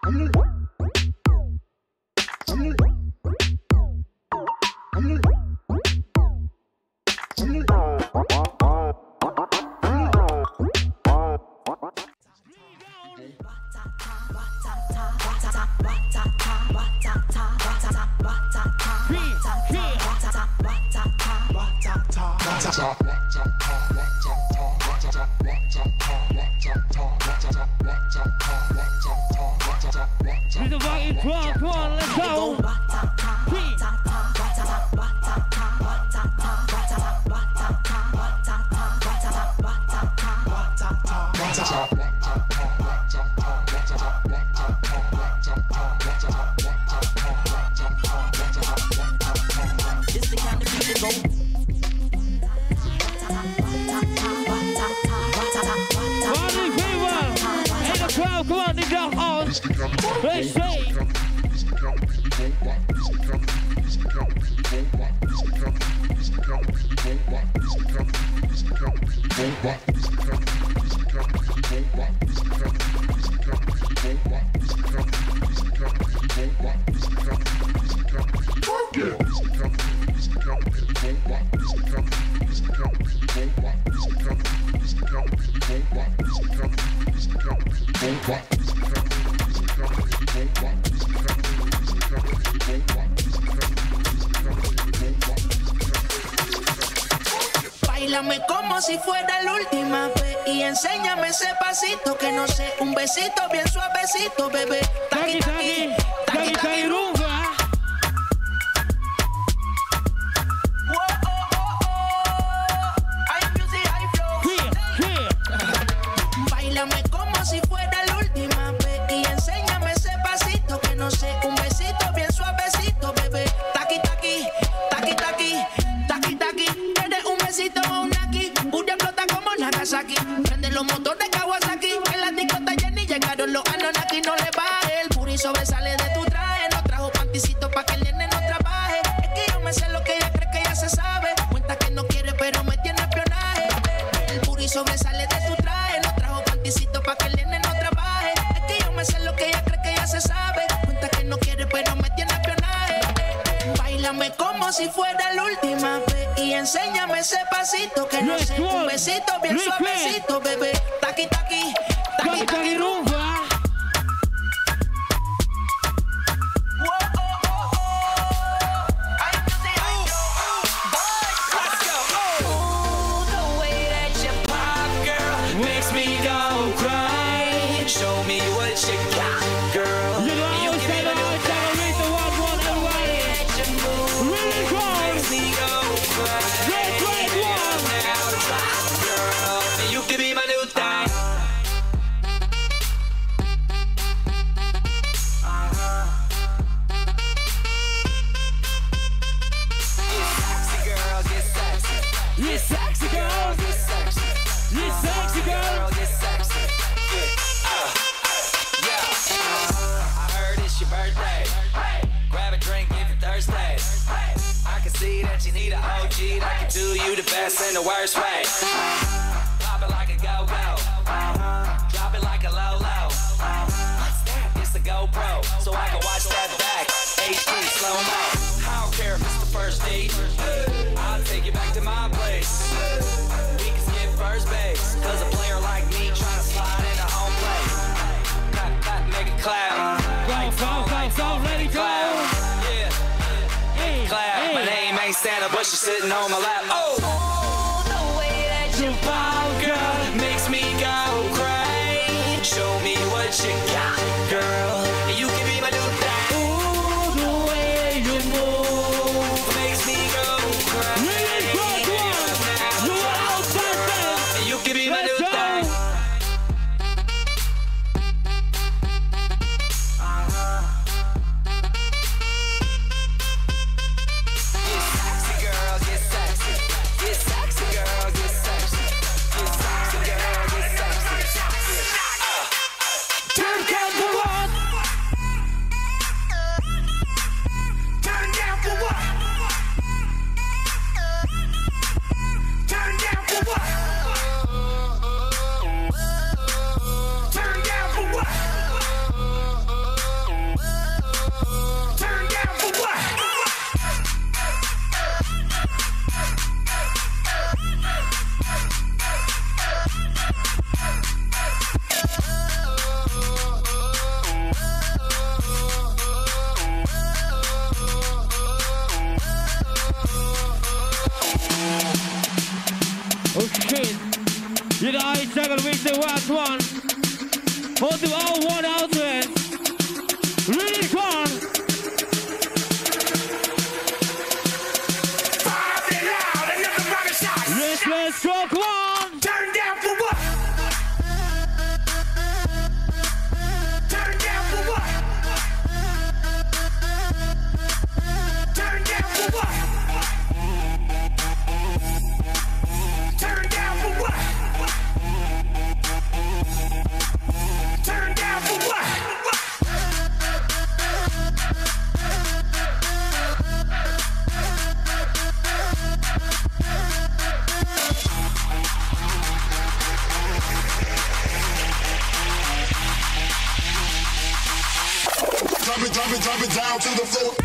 Báilame como si fuera la última vez y enséñame ese pasito que no sé, un besito bien suavecito, bebé. Taqui, taqui, taqui, taqui, rumba. Báilame como si fuera la última vez y enséñame ese pasito que no sé, un besito bien suavecito, bebé. Taqui, taqui, taqui, taqui, taqui, taqui. Tienes un besito o un aquí, una explota como Nagasaki. Prende los motores Kawasaki, en la disco está llena y llegaron los Anunnaki. No le baje, el puri sobresale de tu traje. No trajo panticito pa' que el nene no trabaje. Es que yo me sé lo que ella cree que ya se sabe. Cuenta que no quiere pero me tiene espionaje. El puri sobresale de tu traje. No trajo panticito pa' que el nene no trabaje. Es que yo me sé lo que ella cree que ya se sabe. Cuenta que no quiere pero me tiene espionaje. Báilame como si fuera la última vez y enséñame ese pasito que no sé, un besito bien suavecito, bebé. Taqui, taqui, taqui, taqui, rumba. In the worst way. Pop it like a go-go. Drop it like a low-low. It's the GoPro, so I can watch that back. HD slow-mo. I don't care if it's the first date. I'll take you back to my place. We can skip first base, cause a player like me trying to slide into home plate. Make it clap. Go, let it go. Yeah. Clap. My name ain't Santa, but she's sitting on my lap. Oh! Girl, makes me go crazy. Show me what you got, girl. You can be my new thing. Ooh, the way you move makes me go crazy. You can be my new thing. Get sexy, girl, get sexy. Get sexy, girl, get sexy. Turn Hold the all one out there. Really gone. Five it out, another round of shots. Let's go, come on. Turn down for what? Turn down for what? Turn down for what? Turn down for what? Turn down for what? Drop it down to the floor.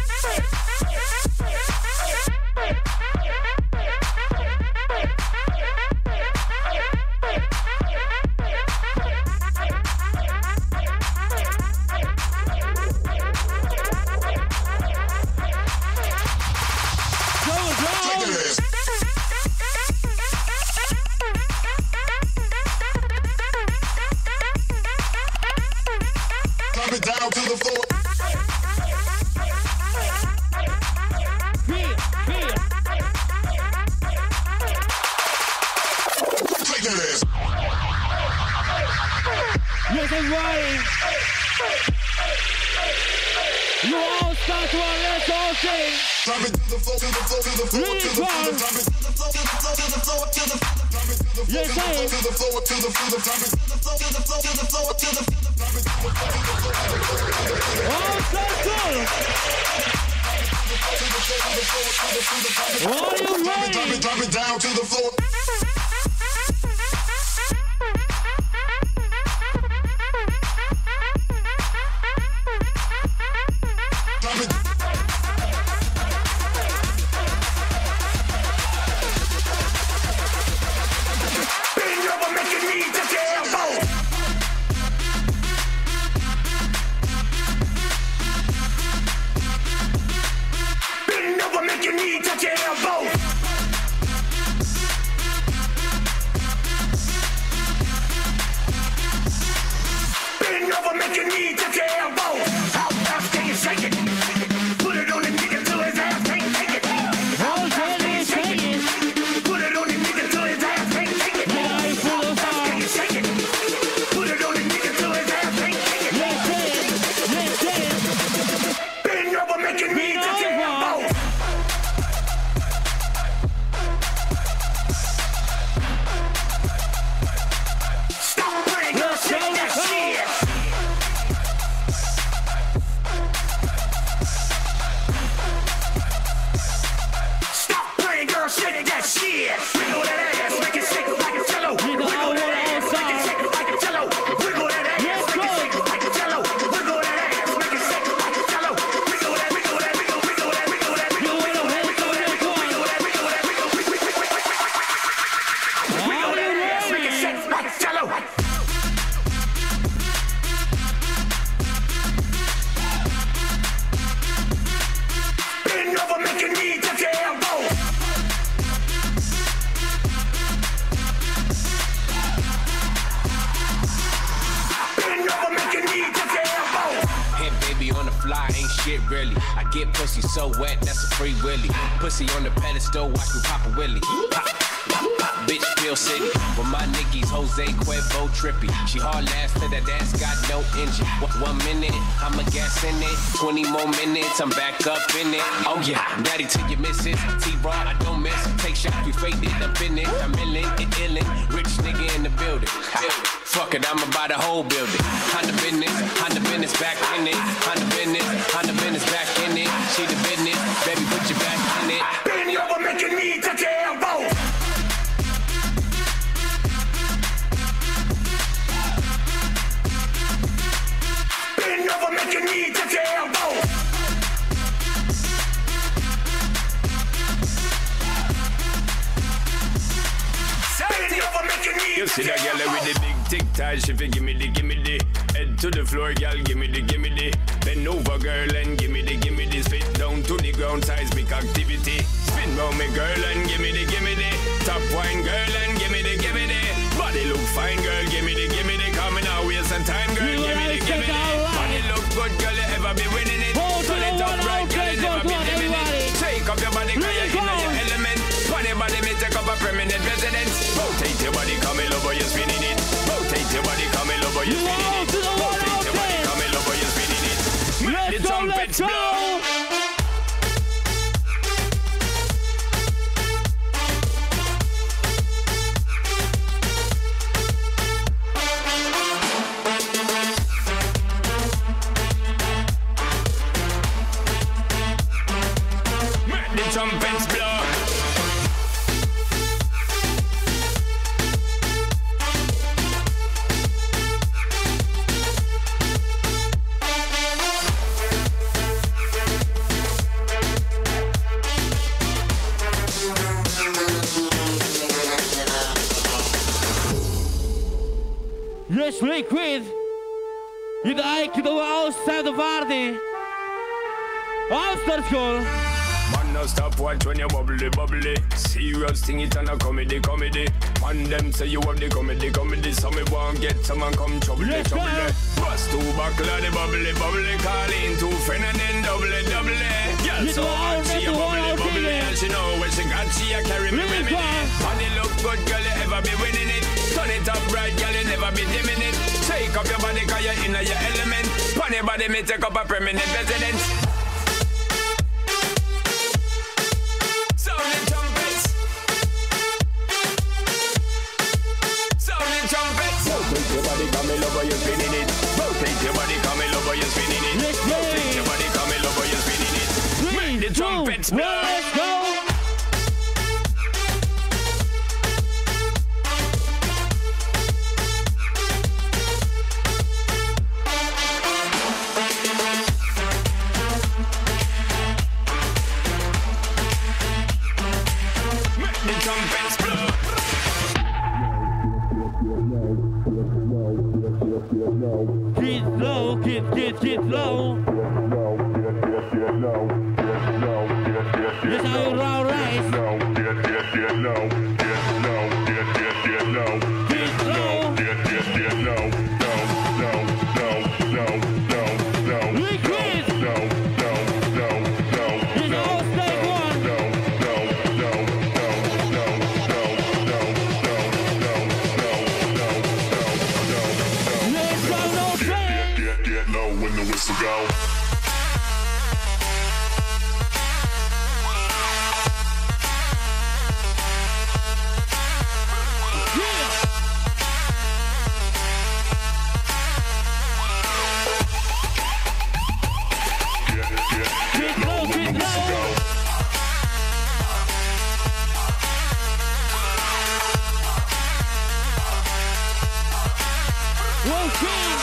Drop it down to the floor. Take that ass. Yes, I'm riding. You all start to run, let's all sing. Drop it to the floor, to the floor, to the floor, to the floor. Drop it to the floor, to the floor, to the floor, to the floor. Drop it to the floor, to the floor, to the floor, to the floor. Drop it to the floor, to the floor, to the floor, to the floor. Drop it to the floor, to the floor, to the floor. All start to. Are you ready? Drop it down to the floor. Drop it. Bend over, make your knees touch your elbows. Bend over, make your knees touch your elbows. Bend over, make your knees touch your elbows. How fast can you shake it? Put it on the nigga till his ass can't take it. How fast can you shake it? Put it on the nigga till his ass can't take it. How fast can you shake it? Put it on the nigga till his ass can't take it. Let's dance. Bend over, make your knees touch your elbows. Stop playing, girl, shake that shit. Stop playing, girl, shake that shit. Wiggle that ass, make it shake like a cello. Wiggle that ass, make it shake like a cello. Wiggle that ass, make it shake like a cello. Wiggle that ass, make it shake like a cello. Wiggle that, wiggle that, wiggle, wiggle that, wiggle that, wiggle, wiggle that, wiggle that, wiggle, wiggle that, wiggle that, wiggle, wiggle that ass, make it shake like a cello. Bend over, make your knees touch your elbows. Bend over, make your knees touch your elbows. Hit baby on the fly, ain't shit really. I get pussy so wet, that's a free willy. Pussy on the pedestal, watch me pop a willy. Pop, pop, pop, bitch, Peel City. With my Nickies, Jose Cuervo trippy. She hard last till that ass got no engine. 1 minute, I'ma gas in it. 20 more minutes, I'm back up in it. Oh yeah, daddy till you miss it. T-Raw, I don't miss. Take shots, we faked it, I'm in it. I'm illin', illin'. Rich nigga in the building. Fuck it, I'ma buy the whole building. On the business, back in it. On the business, back in it. She the business, baby, put your back in it. Bend over, make your knees touch your elbows. Bend over, make your knees touch your elbows. Bend over, make your knees You see touch that your girl with elbows. the big tic tac, she fi gimme the. Head to the floor, girl, gimme the. Bend over, girl, and gimme the. Spit down to the ground, seismic activity. Spin round me, girl, and gimme the. Top wine, girl, and gimme the. Body look fine, girl, gimme the. Coming out, waste some time, girl. good, girl, you ever be winning it. Turn it up right, girl, you never be dimming it. Take up your body, girl, you're in your element. Funny body, me take up a permanent residence. Rotate your body, come in over, you're spinning it. Rotate your body, come in over, you're spinning it. Rotate your body, come in over, you're spinning it. Make the trumpets blow. Trumpets blow. Yes, Liquid. Idag de outside the party. All-Star School. Man, no stop watch when you bubbly, bubbly. Serious thing, it and a comedy, comedy. Man, them say you have the comedy, comedy. So me won't get someone come trouble, trouble. Bust two buckle of the bubbly, bubbly. Call in two friend and then double, double. Girl, so hard, she a bubbly, bubbly. And she know when she got, she a carry me, women. And it look good, girl, you ever be winning it. Turn it up right, girl, you never be dimming it. Take up your body, cause you're in your element. Pon your body, me take up a permanent residence. Rotate your body, come in over, you're spinning it. Rotate your body, come in over, you're spinning it. Rotate your body, come in over, you're spinning it. Make the trumpets blow. Let's go. Make the trumpets blow. Get low, get low. This how you roll rice. Get low. Liquid. This all step one. Let's go, no train. Get low when the whistle go. Get low when the whistle go. Whoa, king.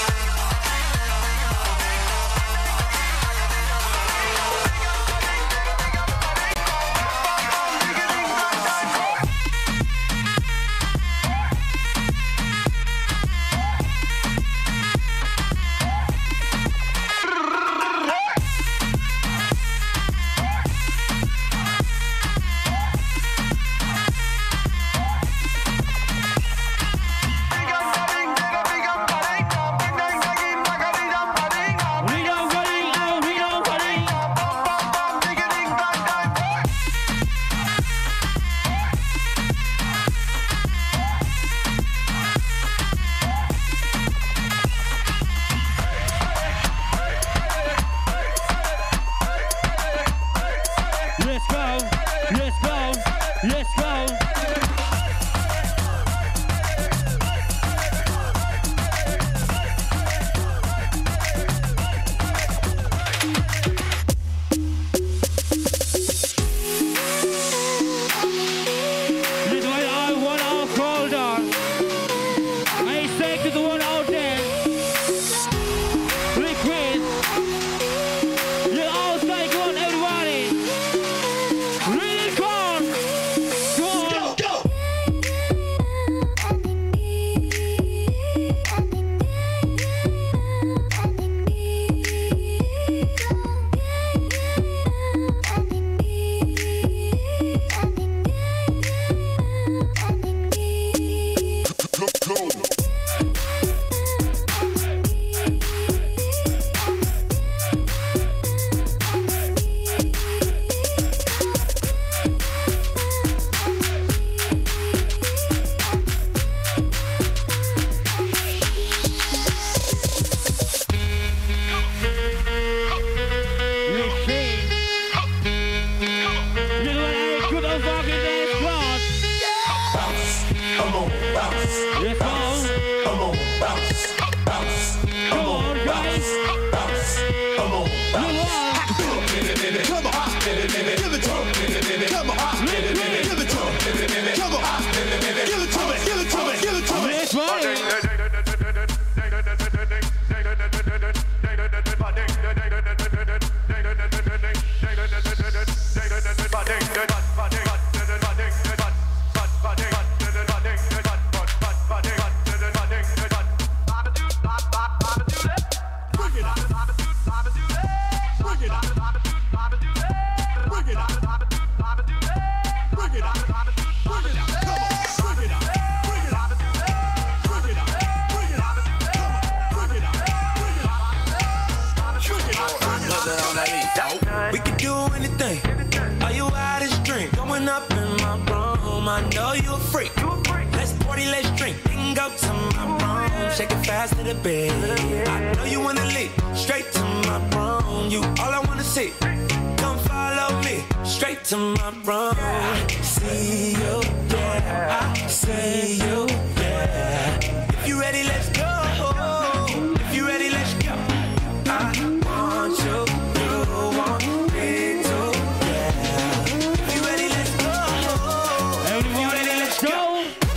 go to my room, shake it fast to the bed. I know you wanna leave, straight to my room. You all I wanna see. Come follow me, straight to my room. See you, yeah. I see you, yeah. If you ready, let's go. If you ready, let's go. I want you, you want me too, yeah. If you ready, let's go. If you ready, let's go.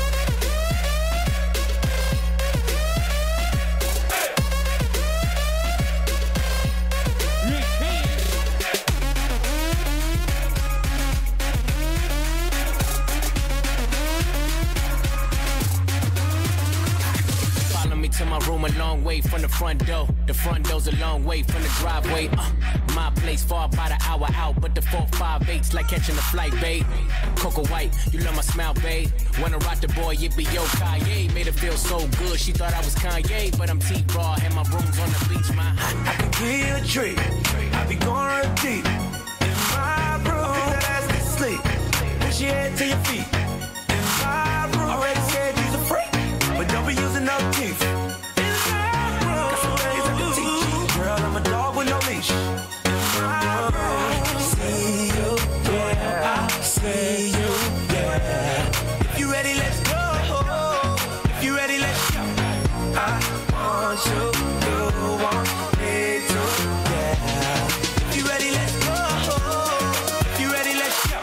To my room a long way from the front door. The front door's a long way from the driveway. My place far about an hour out, but the 458's like catching a flight, babe. Coco White, you love my smile, babe. Wanna rock the boy, it be yo Kanye. Made her feel so good, she thought I was Kanye, but I'm T-Raw and my room's on the beach, my. I can give you a treat. I be going real deep in my room. That ass to sleep. Push your head to your feet. In my room, already said you's a freak, but don't be using no teeth. I'm a dog with no leash. See you, yeah. I see you, yeah. If you ready, let's go. If you ready, let's go. I want you, you want me too, yeah. If you ready, let's go. If you ready, let's go.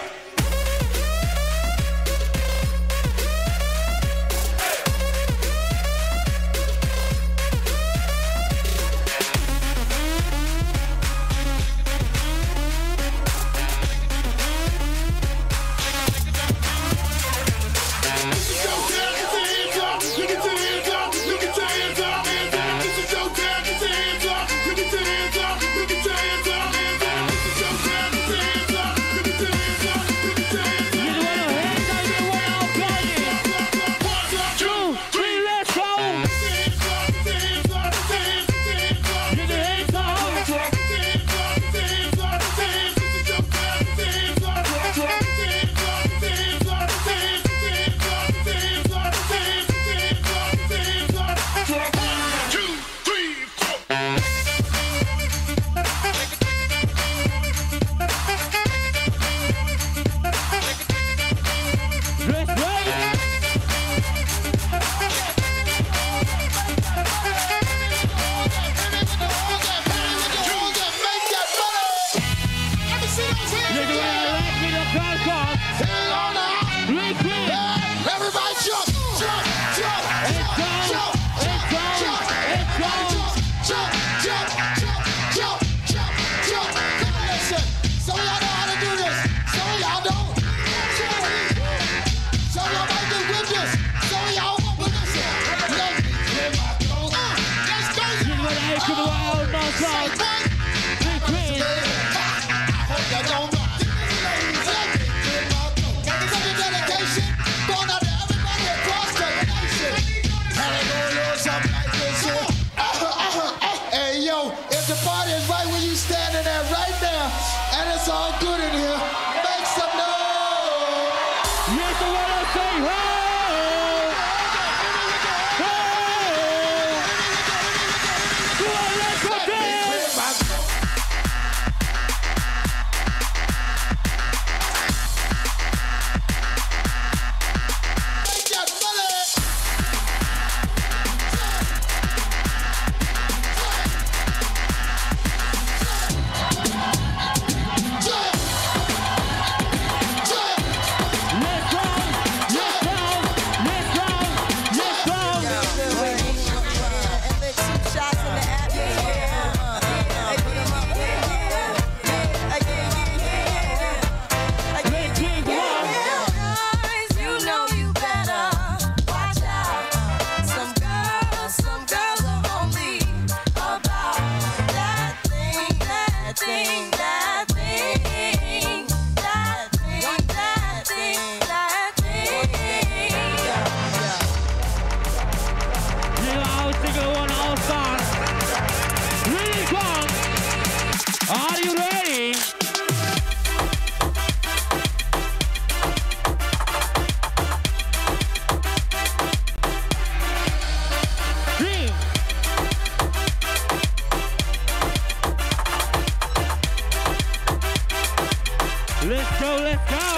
go, let's go.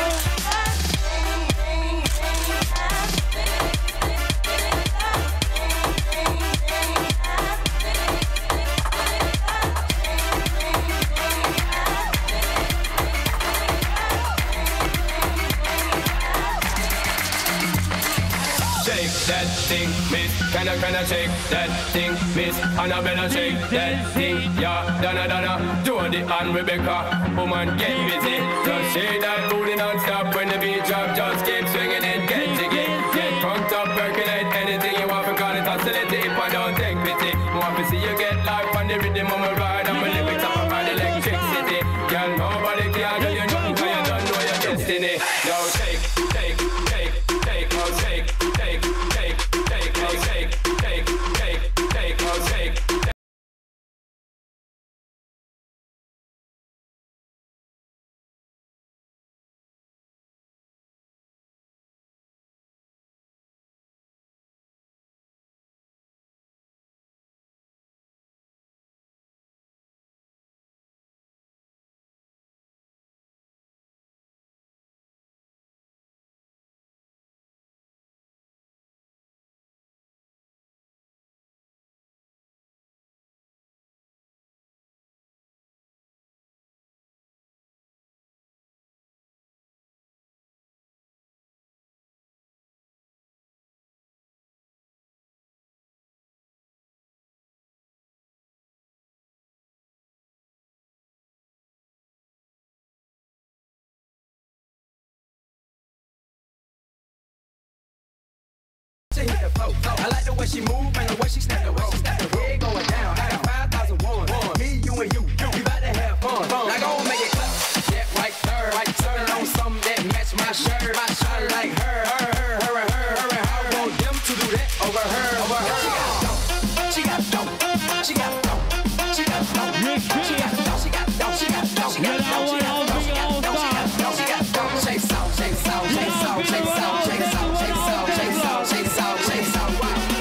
That thing, miss, can I shake that thing, miss, and I better shake that thing, yeah, Donna, Jody and Rebecca, woman get busy, just shake that booty non-stop when the beat drop, just keep swinging it, get jiggy, get drunk up, percolate, anything you want, because it's hostility, if I don't take pity, want to see you get life on the rhythm of my ride, and my lyrics up about electricity, girl, nobody can do you nothing, cause you don't know your destiny, now shake, take, oh shake, take, oh shake, take, oh shake. I like the way she move and the way she snap the way she snap the head going down. I got 5,000 ones. Me, you and you. We about to have fun. Like go make it clap. That right there, like turn on something that match my shirt. I like her. I want them to do that over her. She got dope. She got dope. She got dope. She got dope. She got dope. She got dope. She got dope. She got dope. She got dope. She got dope. Shake soul, shake soul, shake soul, shake soul, shake soul, shake soul, shake soul, shake soul, shake soul.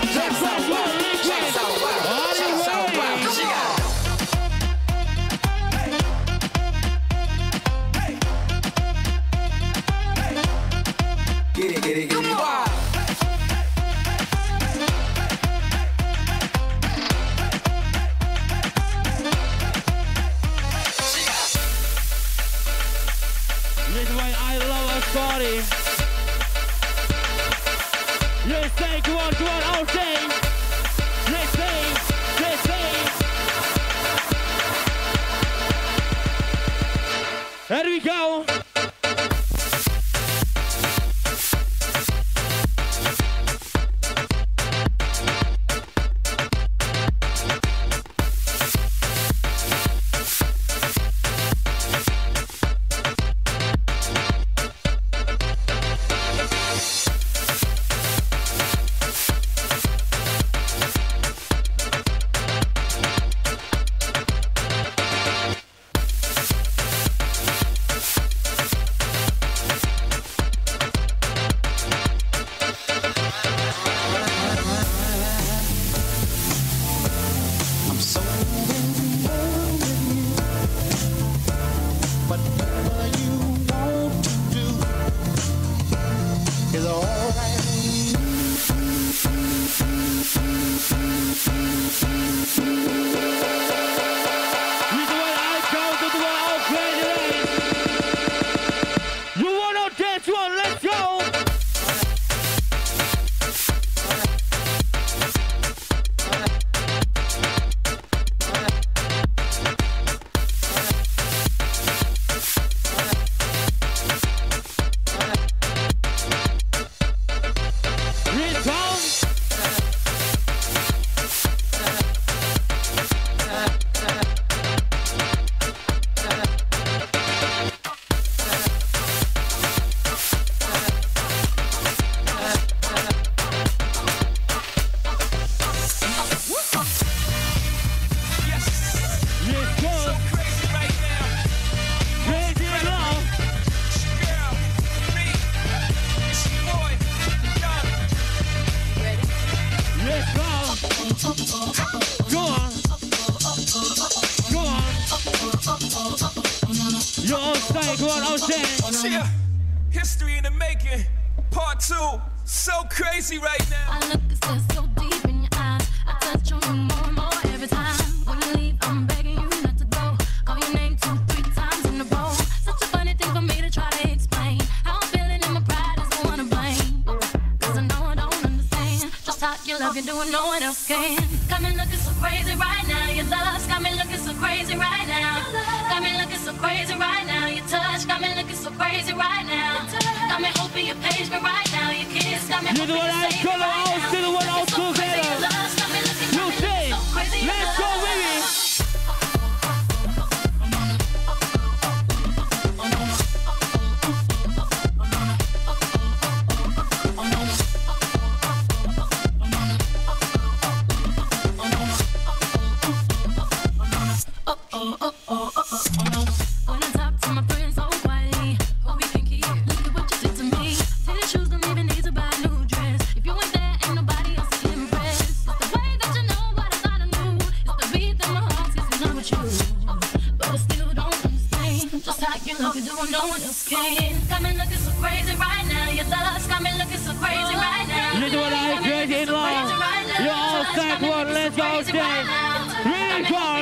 Get it, wow. This is why I love a party. Let's say, come on, I'll say. Let's say. Here we go. You're on stage, go on, I'll say. Yeah, history in the making, part 2. So crazy right now. I look so deep in your eyes. I touch on you more and more every time. When you leave, I'm begging you not to go. Call your name 2-3 times in a row. Such a funny thing for me to try to explain. How I'm feeling and my pride is the one to blame. Cause I know I don't understand just how you love you doing no one else can. Got me looking so crazy right now. Your love's got me looking so crazy right now. Got me looking so crazy right now. Your touch got me looking so crazy right now. Got me hoping you page me right now. Your kiss got me hoping you save me right now. To the one out together. You say, let's go, baby. When I talk to my friends so quietly, hope you can hear. Look at what you did to me. Take your shoes, don't even need to buy a new dress. If you ain't there, ain't nobody else to impress. It's the way that you know what I thought I knew. It's the beat that my heart gets in love with you. But I still don't understand just how you love you doing no one else can. Got me looking so crazy right now. Your love's got me looking so crazy right now. You do what I crazy in love. You're all set one, let's go, Jay. Really fun.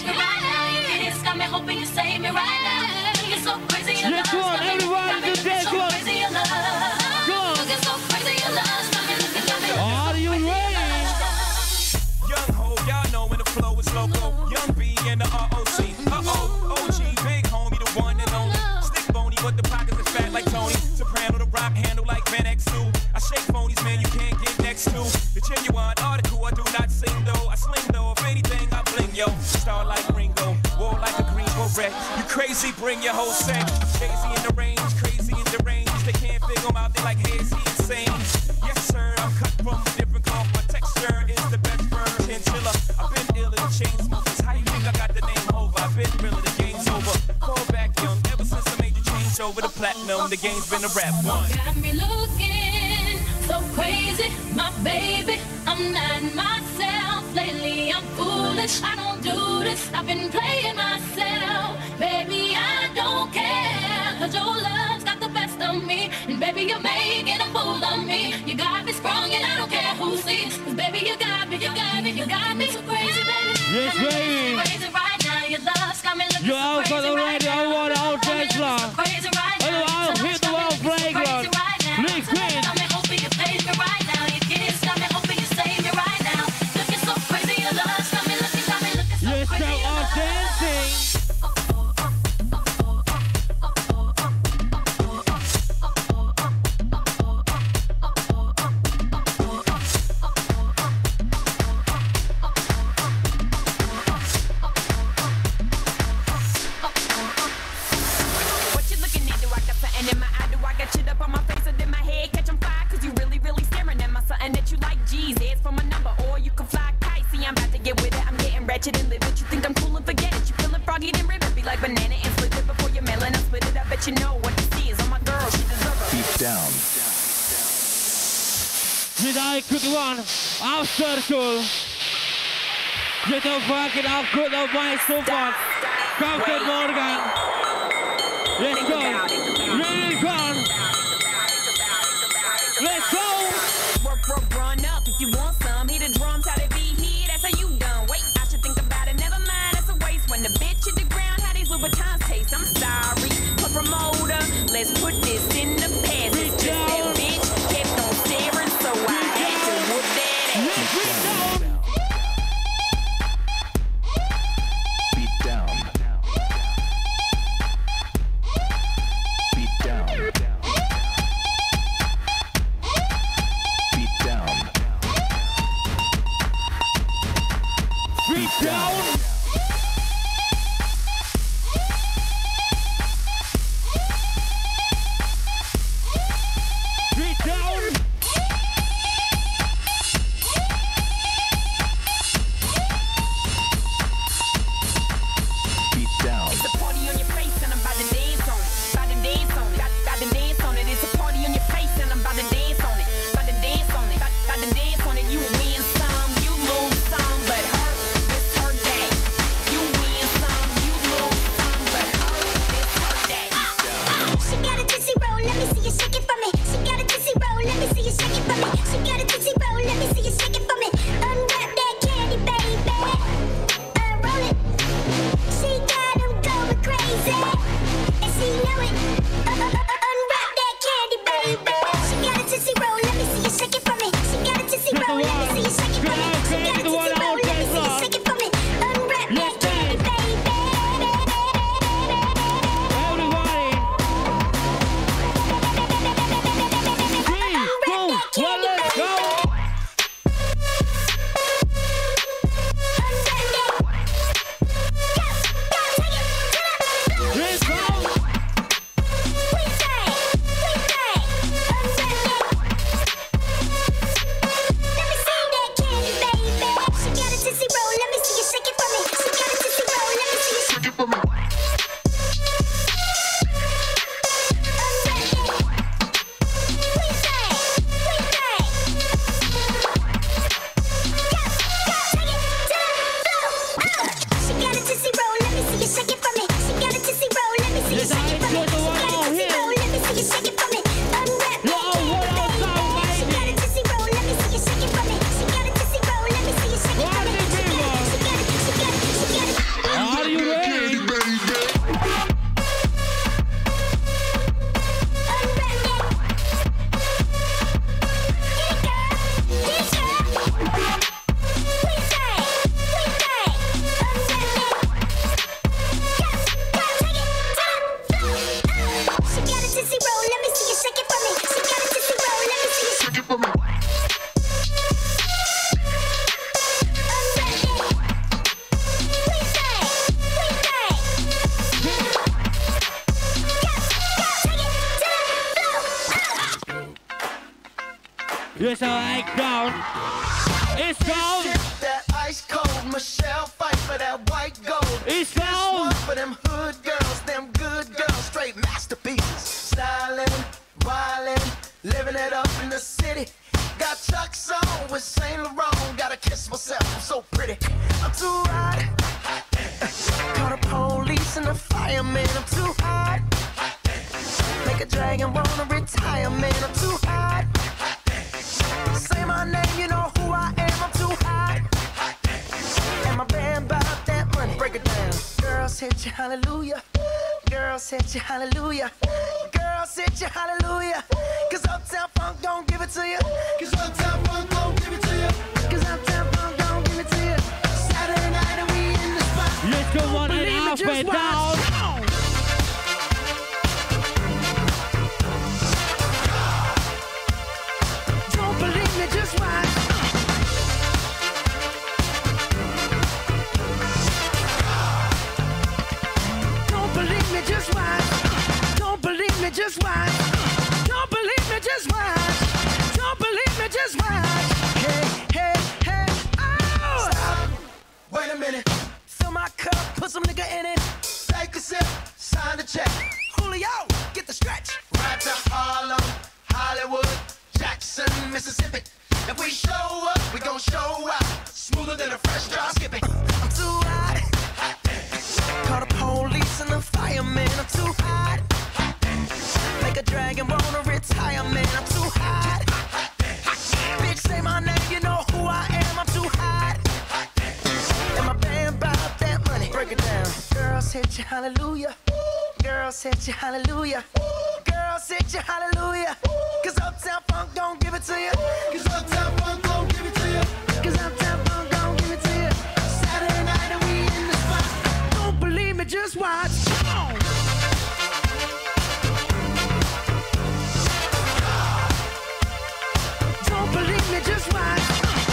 Got me hoping you save me right now. You're so crazy in love. This one, everybody do this one. Crazy in love. Looking so crazy in love. Are you ready? Young ho, y'all know when the flow is loco. Young B and the ROC. Uh-oh, OG, big homie, the one and only. Stick bony, but the pockets are fat like Tony. Soprano, the rock handle like Van X2. I shake phonies, man, you can't get next to. The genuine article, I do not sing though. I sling though, if anything, I bling yo. Star like Ringo, war like a green beret. You crazy, bring your whole set. Crazy in the range, crazy in the range. They can't figure him out, they like, hey, is he insane? Yes, sir, I'm cut from a different cloth. My texture is the best firm chinchilla. I've been ill in the chain smokers. How you think I got the name over? I've been real, the game's over. Fall back young, ever since I made the change over the platinum. The game's been a rap one. Got me looking so crazy, my baby. I'm not myself. Lately I'm foolish, I don't do this. I've been playing myself. Baby, I don't care. Cause your love's got the best of me. And baby, you're making a fool of me. You got me sprung and I don't care who sees. Cause baby, you got me, you got me, you got me so crazy, baby. Yes, baby. Crazy right now, your love's got me looking You're out for the radio, I want out Tesla. Crazy right now. I'll hit the wall playground. Please, please. Got me hoping you page me right now. Your kids got me hoping you save me right now. Looking so crazy, your love's got me looking so Yes, crazy. so I'm dancing. What you looking at? Do I got something in my eye? Do I got shit up on my face or did my head catch on fire? Cause you really, really staring at my something that you like. G's, ask for my number or you can fly kite. See, I'm about to get with it. I'm getting ratchet and live it. You think I'm cool and forget it. You feeling froggy then ribbit. Be like banana and split it before you're melon. I split it. I bet you know what this is. Oh my girl, she deserves it. Deep down. Did I could one? I'll circle. Get up fucking up, good up my so far. Captain Morgan. Let's go. Really gone. Let's go. Work, run up if you want some. Hit the drums, how they be here. That's how you done. Wait, I should think about it. Never mind, that's a waste. When the bitch hit the ground, how these Louboutins taste. I'm sorry, a promoter. Let's put this in the past. It's just that bitch kept on staring, so I had to whoop that ass. Beat down. Beat down. Beat down. Beat down. Beat down. Beat down. It's a party on your face and I'm about to dance on it. About to dance on it. Got to dance on it. It's a party on your face and I'm about to dance on it. About to dance on it. Got to dance on it. You win some, you lose some, but her, this her day. Yes, I like down. It's gone. That ice cold Michelle fight for that white gold. It's This gone. one for them hood girls, them good girls, straight masterpieces. Styling, wildin', living it up in the city. Got Chuck's on with Saint Laurent. Gotta kiss myself, I'm so pretty. I'm too hot. Call the police and the fireman. I'm too hot. Make a dragon wanna retire, man. I'm too hot. Say my name, you know who I am. I'm too hot. And my band bought that money. Break it down. Girls hit you, hallelujah. Girls hit you, hallelujah. Girls hit you, hallelujah. Cause Uptown Funk don't give it to you. Cause Uptown Funk don't give it to you. Cause Uptown Funk don't give it to you. Saturday night and we in the spot. Let's go one and halfway down. Don't believe me, just watch. Don't believe me, just watch. Don't believe me, just watch. Don't believe me, just watch. Don't believe me, just watch. Hey, hey, hey, oh! Stop. Wait a minute. Fill my cup, put some nigga in it. Take a sip, sign the check. Julio, get the stretch. Right to Harlem, Hollywood, Jackson, Mississippi. If we show up, we gon' show out. Smoother than a fresh drop skipping. I'm too hot. Call the police and the fireman. I'm too hot. Make a dragon wanna retire, man. I'm too hot. Bitch, say my name, you know who I am. I'm too hot. And my band bought that money. Break it down. Girls hit you, hallelujah. Girls hit you, hallelujah. Girls hit you, hallelujah. Cause Uptown Funk don't give it to you. Cause Uptown Funk don't give it to you. Cause Uptown Funk don't give it to you. Saturday night and we in the spot. Don't believe me, just watch. Come on. Don't believe me, just watch.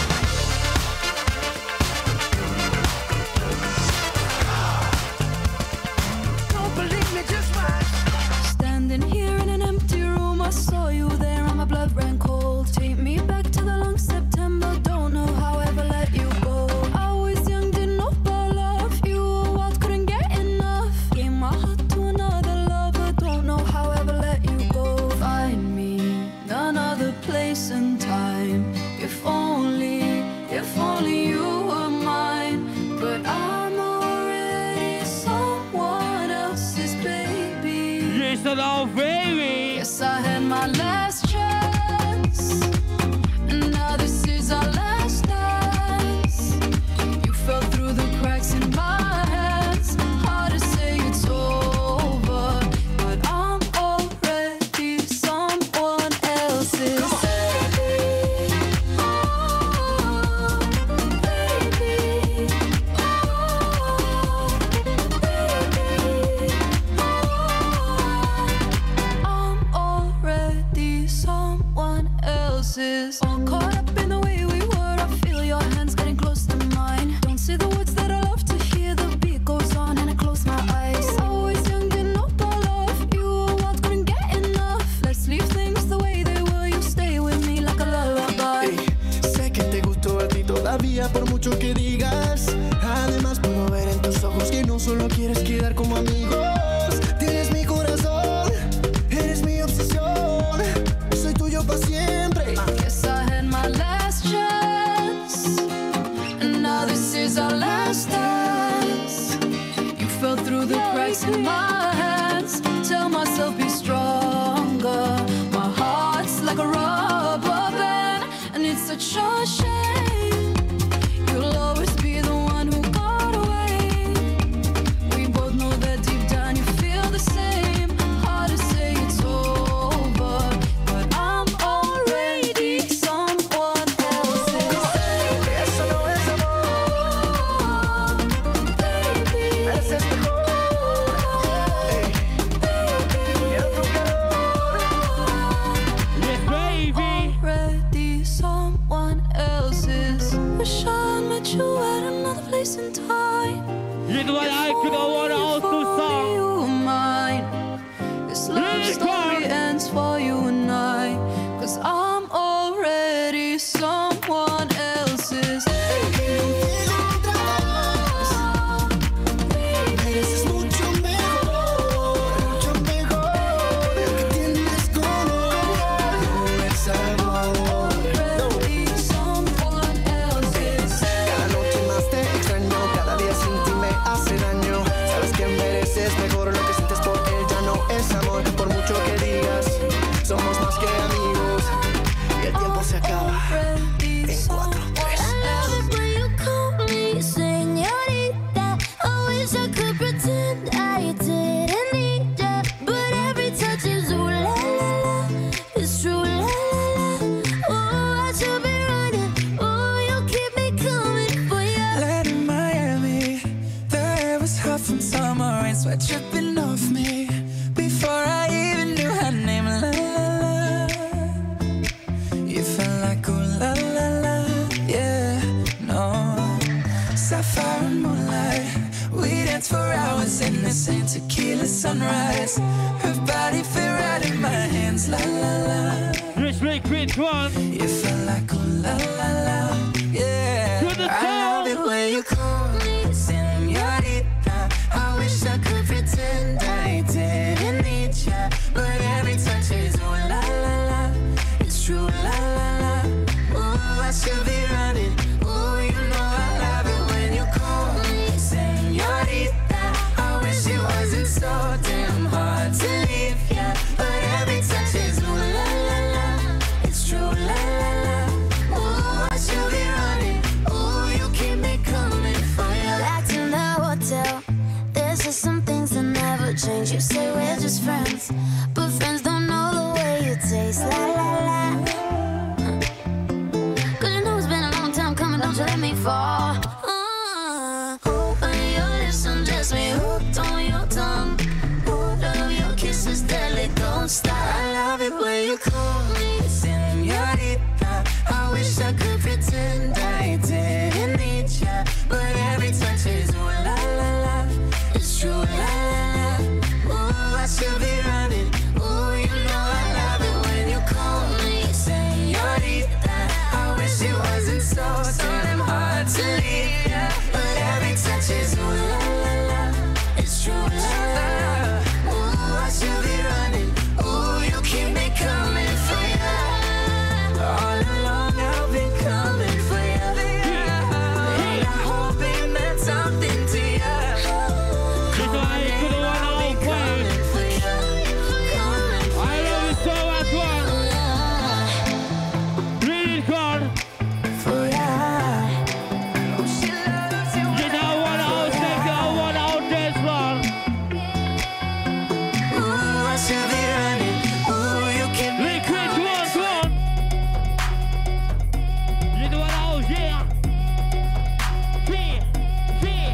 Don't believe me, just watch. Standing here in an empty room, I saw you there and my blood ran cold. Take me back to the long September, don't know how I ever let you go. I was young, didn't know about love. You were wild, couldn't get enough. Gave my heart to another lover, don't know how I ever let you go. Find me another place and time. If only you were mine. But I'm already someone else's baby. Yes, hello, baby. Yes, I had my last chance, and now this is our last dance. You fell through the cracks in my hands. Hard to say it's over, but I'm already someone else's baby. Oh, baby. Oh, baby. I'm already someone else's. All caught up in the way we were. I feel your hands getting close to mine. Don't say the words that I love to hear. The beat goes on and I close my eyes. Always young, didn't know about love. You were wild, couldn't get enough. Let's leave things the way they were. You stay with me like a lullaby. Ey, sé que te gustó a ti todavía por mucho que digas. Además puedo ver en tus ojos que no solo quieres quedar como amigos. Tienes mi corazón, eres mi obsesión. Soy tuyo para siempre. Guess I had my last chance, and now this is our last dance. You fell through the cracks in my hands. Tell myself be stronger. My heart's like a rubber band, and it's such a shame. You'll always be the one who got away. We both know that deep down you feel the same. Hard to say it's over, but I'm already someone else's. Eso no es amor, Baby, ese es mejor. Ey, y otro calor. Yes, baby. already someone else's. Wish I met you at another place and time. You know what I could have wanna also song. You were mine. This love Really story ends for you and I. 'Cause I'm already sweat dripping off me before I even knew her name. La la la, you felt like ooh la la la, yeah, no. Sapphire and moonlight, we danced for hours in the same tequila sunrise. Her body fit right in my hands, la la la. Respect, quick one. You felt like ooh la la la, yeah. I love it when you call me señorita. I wish I could pretend I didn't need ya, but every touch is ooh la la la. It's true, la la la. Ooh, I should be running. Ooh, you know I love it when you call me señorita. I wish it wasn't so damn hard to leave ya, but every touch is ooh la la la. It's true, la la la. Ooh, I should be running. Ooh, you keep me coming for ya. Back in the hotel, there's just some things that never change. You say we're just friends, but friends don't know the way you taste. La la la. Cause you know it's been a long time coming, don't you let me fall. Open your lips and just me hooked on your tongue. Ooh, love your kisses deadly, don't stop. I love it when you call me señorita. I wish I could pretend I didn't need ya, but every touch is ooh la la la. It's true, la la la. Ooh, I should be running. Ooh, you know I love it when you call me señorita. I wish it wasn't so damn hard to leave ya, but every touch is ooh la la la. It's true, la la la. Ooh, I should be running. Ooh, you keep me coming for ya. All along I've been coming for ya. And I hope it meant something to ya. This is why you couldn't want to own Coming for ya. Coming for I love you so much, one. Read it, God. for ya. Oh, she loves you. Get out one out, take out one out, dance floor. Ooh, I should be running. Ooh, you keep me Liquid, coming one, for ya. one. Get one out, yeah. See, see.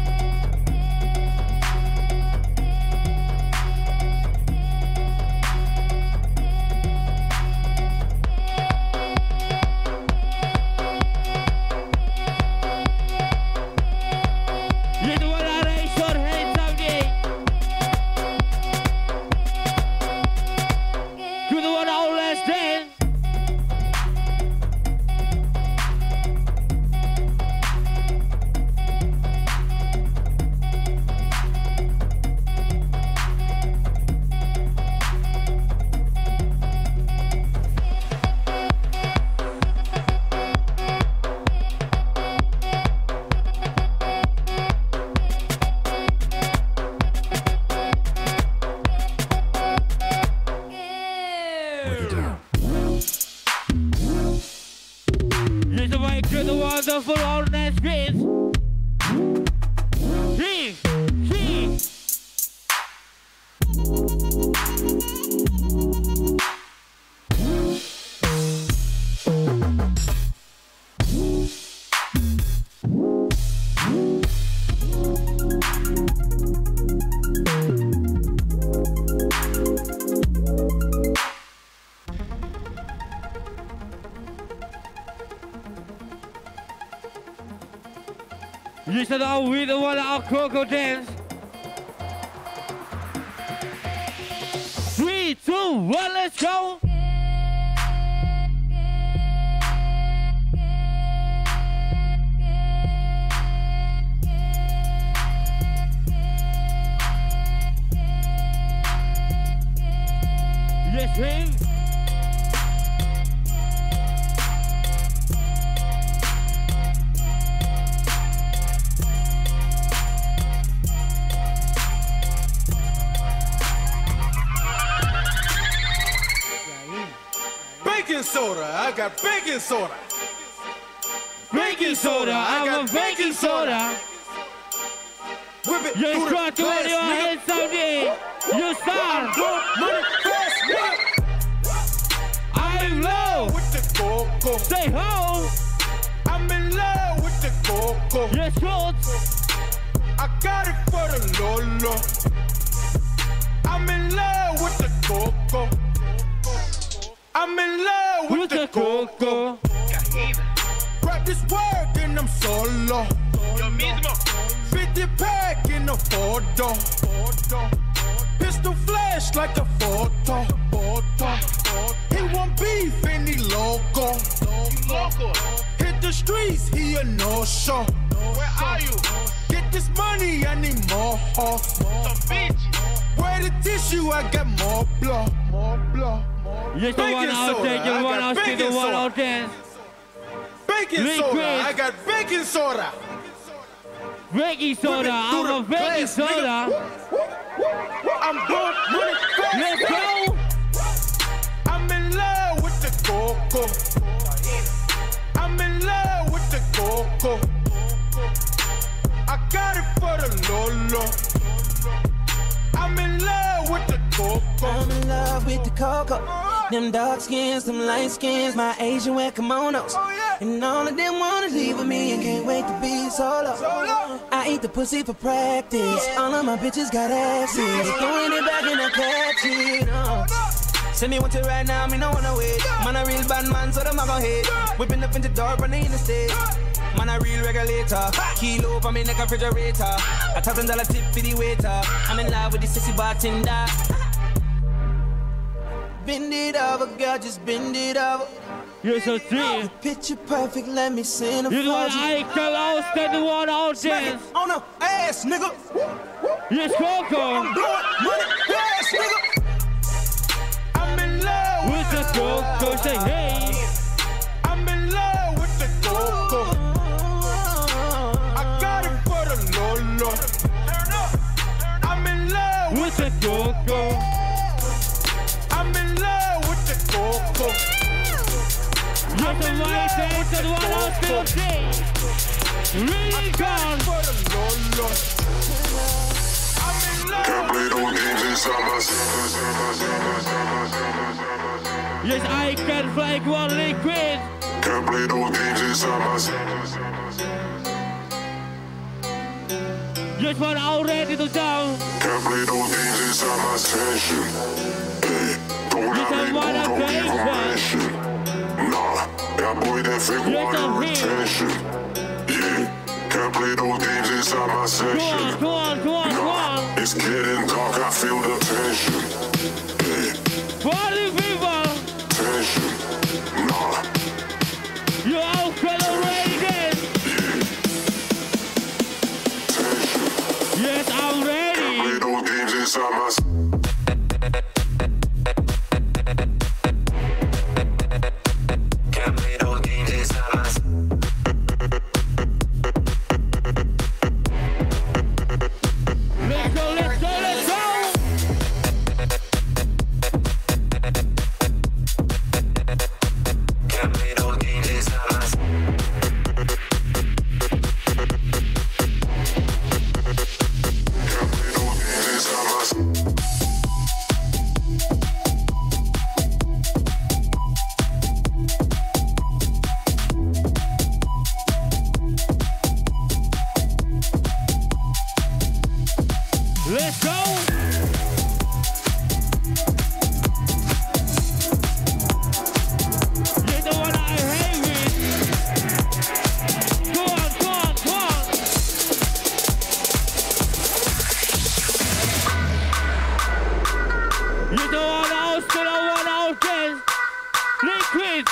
Get one out, raise your hands up, yeah. Do the one out, let's dance. This is why to the wonderful old next kids. See, see. This is how we the one our Coco dance. 3, 2, 1, let's go. Yes, him. Baking soda, I got baking soda. Baking soda, I got baking soda. Whip it You through the start to glass, your nigga. head someday. You start. Money fast, nigga. I'm low. With the coco. Say ho. I'm in love with the coco. Yes, Schultz. I got it for the Lolo. I'm in love with the coco. I'm in love with the coco. Rap this work and I'm solo. 50 pack in a photo. Pistol flash like a photo. He want beef and he loco. Hit the streets, he a no-show. Where are you? Get this money, I need more. Where the tissue, I got more blood. Just the one out there, you one out there, the one out there. Baking soda, I got baking soda. Baking soda, I'm a baking soda. I'm going money fast. Let's go. I'm in love with the coco. I'm in love with the coco. I got it for the Lolo. I'm in love with the coco. I'm in love with the coco. Them dark skins, them light skins, my Asian wear kimonos. And all of them wanna leave with me and can't wait to be solo. I eat the pussy for practice. All of my bitches got asses. Throwing it back in a catch it. Send me one to right now, me no wanna wait. Man a real bad man, so them not gon' hate. Whipping up in the door, running in the state. Man a real regulator. Kilo for me neck a refrigerator. $1,000 tip for the waiter. I'm in love with the sissy bartender. Bend it over, girl, just bend it over. You're so sweet. Picture perfect, let me sing a You want I can outstep the one out there. Oh no, ass nigga. Yes, Coco. I'm blowing money, ass nigga. I'm in love with the coco. Say hey. I'm in love with the coco. I got it for the Lolo. I'm in love with the coco. I'm in love with the coco. You're the right thing to the one out there. Really gone. Can't play those games inside my Yes, I can fly one liquid. Can't play those games inside my Just one already to down. Can't play those games inside my session. Hey, don't got me, don't even mention. Nah, that boy that fake water retention. Yeah, can't play those games inside my session. Go on. It's getting dark, I feel the tension. Hey, party people. Tension, nah. You're all celebrating. Tension. Yes, I'm ready. Can't play those games inside my Can't play those games inside my Let's go. Can't play those games inside my Let's go. You're the one I hate with. Go on. You're the one out, still the one out there. Liquid.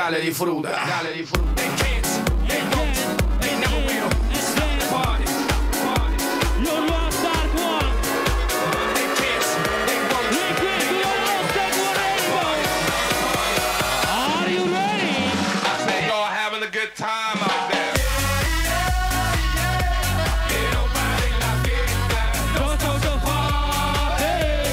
dale disfruta, dale disfruta. They can't, they won't, they never will stop the party. You want start one. They can't, they won't, We can't do it all, take one anymore. Are you ready? I say y'all having a good time out there. Don't stop the party.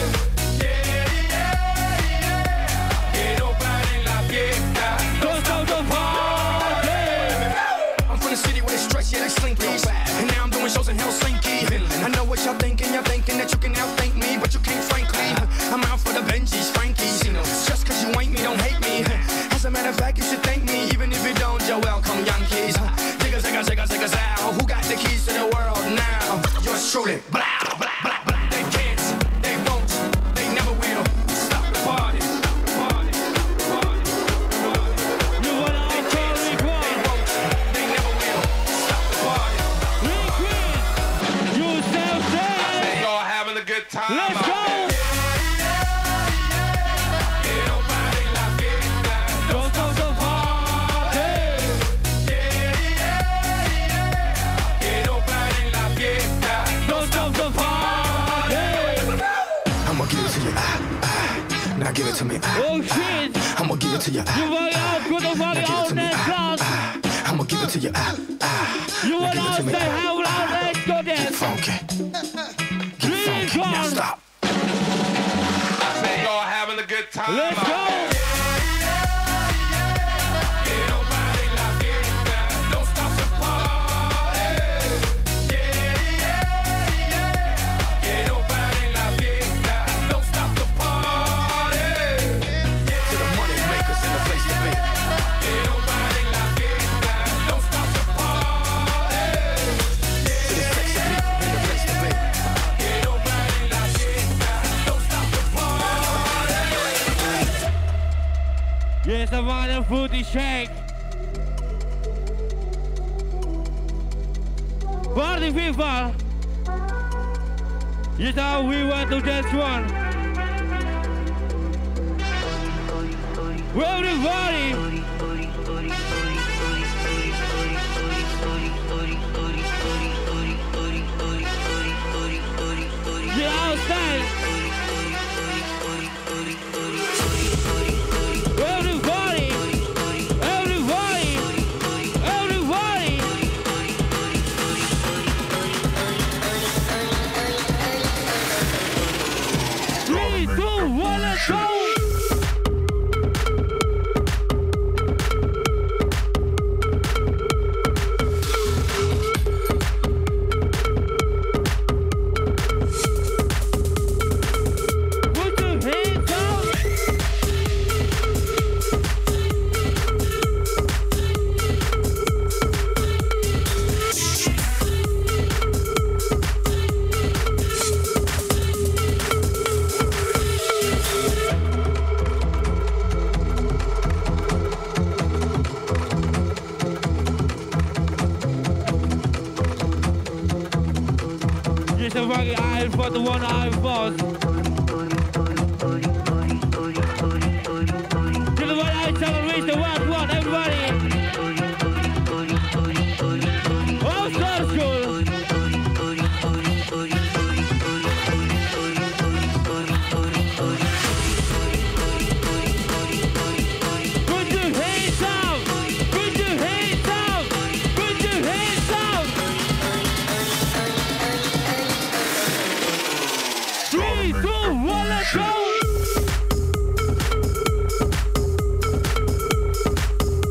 Don't stop the party. I'm from the city where they stretch, yeah, they slinky. And now I'm doing shows in Helsinki. I know what y'all thinking that you can outthink me, but you can't, frankly. I'm out for the Benjis, Frankies. Just cause you ain't me, don't hate me. As a matter of fact, you should thank me, even if you don't, you're welcome, Yankees. Zigga, zow. Who got the keys to the world now? Yours truly. Blah, blah, blah, blah. They can't, they won't, they never will stop the party. You want to call me one. They never will stop the party. You self say. Y'all having a good time. Let's out go. Don't stop the party. Don't stop the party. I'ma give it to you, now give it to me, Oh shit. I'ma give it to you, You want out good of all the old next class. I'ma give it to you, You want out say how loud let's go dance. funky, Green now corn. stop. I say y'all having a good time. Let's out go. there. Don't stop the party. Don't stop the party. To the money makers in the place to be. Don't stop the party. To the sexy people in the place to be. Don't stop the party. Yes, I want a booty shake. Party people. Yes, how we want to dance one. Everybody. Get outside. Everybody. Everybody. Everybody. 3, 2, 1, let's go. Put your hands up. Just a fucking eye for the one eye boss. To the one eye tell reach the one, everybody. All star school. Put your hands up. Put your hands up. Put your hands up. 3, 2, 1, let's go!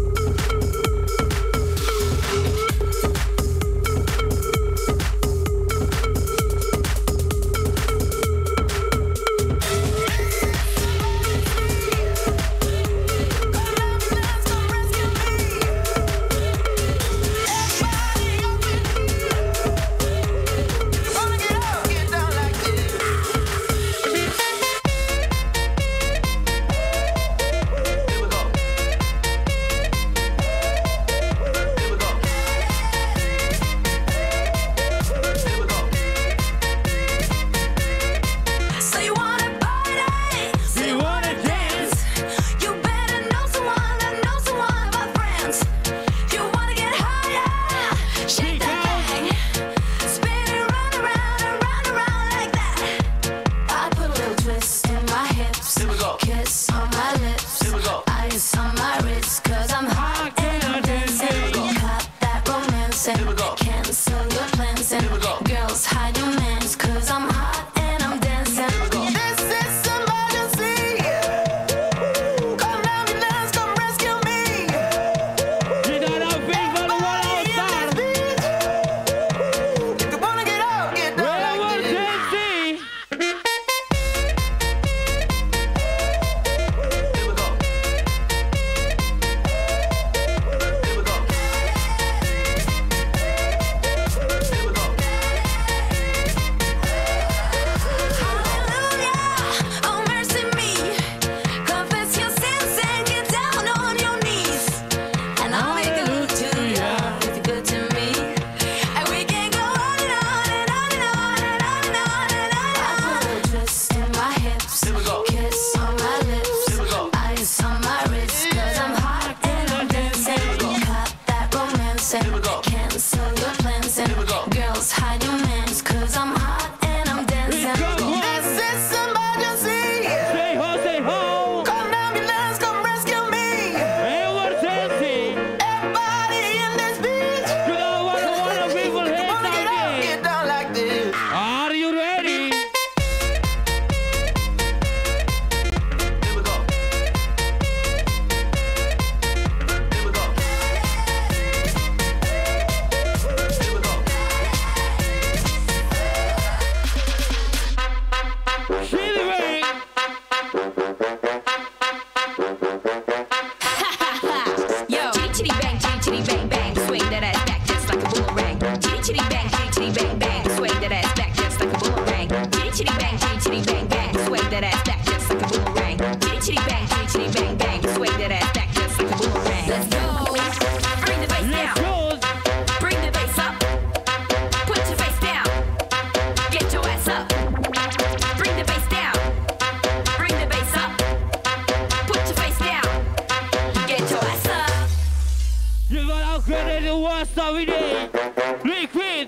Rasta we there. Liquid.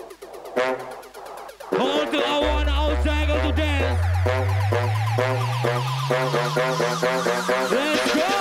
Hold to I wanna outside go to dance. Let's go!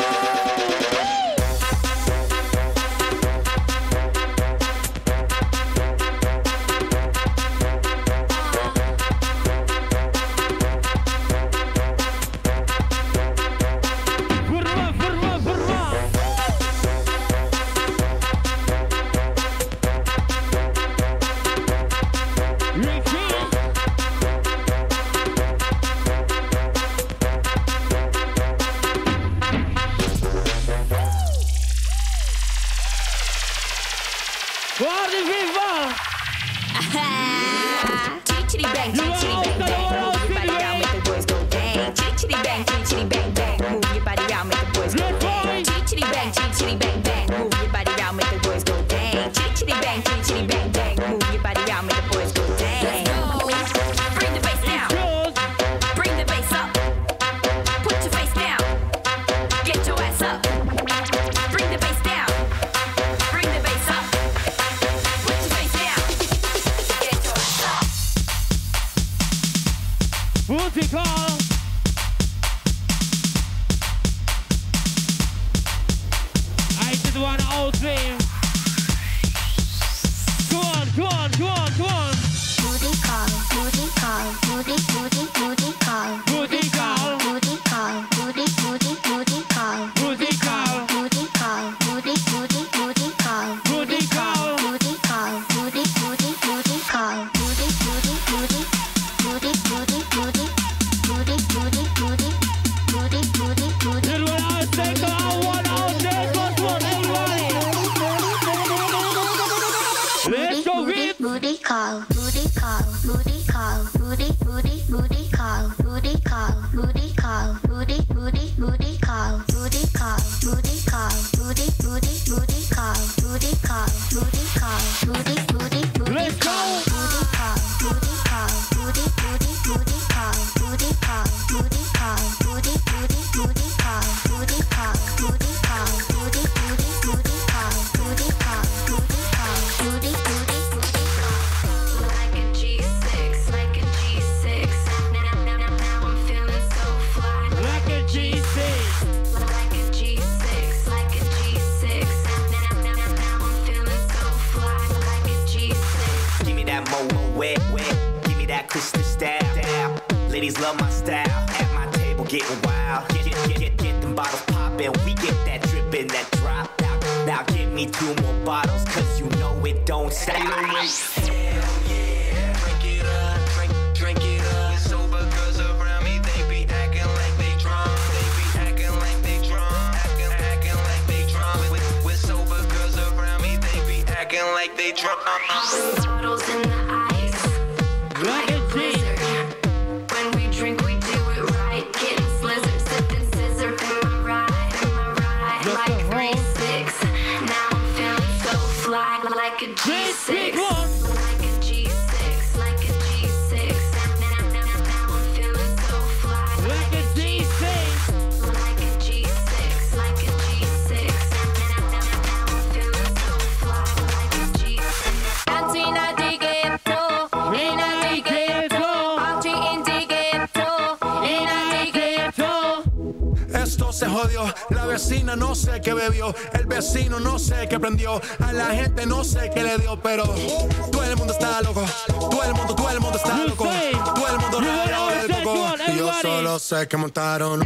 La vecina no sé qué bebió, el vecino no sé qué prendió, a la gente no sé qué le dio, pero todo el mundo está loco, todo el mundo está loco, todo el mundo raro del coco, y yo solo sé que montaron.